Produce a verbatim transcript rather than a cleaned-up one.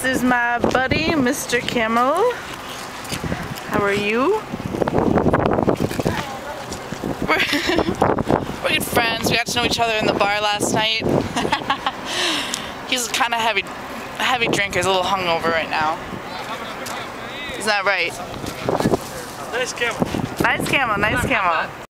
This is my buddy, Mister Camel. How are you? We're, we're good friends. We got to know each other in the bar last night. He's kind of heavy, heavy drinker. He's a little hungover right now. Is that right? Nice camel. Nice camel, nice camel.